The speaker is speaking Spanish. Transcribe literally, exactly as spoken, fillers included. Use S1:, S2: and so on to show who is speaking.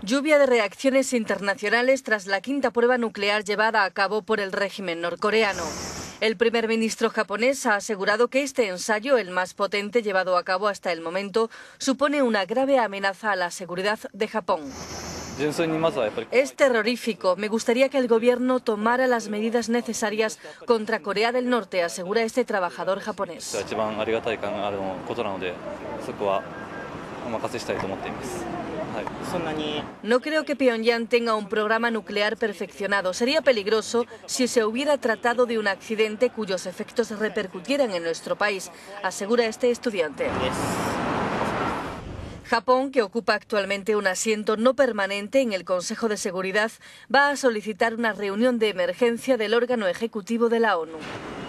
S1: Lluvia de reacciones internacionales tras la quinta prueba nuclear llevada a cabo por el régimen norcoreano. El primer ministro japonés ha asegurado que este ensayo, el más potente llevado a cabo hasta el momento, supone una grave amenaza a la seguridad de Japón. Es terrorífico. Me gustaría que el gobierno tomara las medidas necesarias contra Corea del Norte, asegura este trabajador japonés. No creo que Pyongyang tenga un programa nuclear perfeccionado. Sería peligroso si se hubiera tratado de un accidente cuyos efectos repercutieran en nuestro país, asegura este estudiante. Japón, que ocupa actualmente un asiento no permanente en el Consejo de Seguridad, va a solicitar una reunión de emergencia del órgano ejecutivo de la ONU.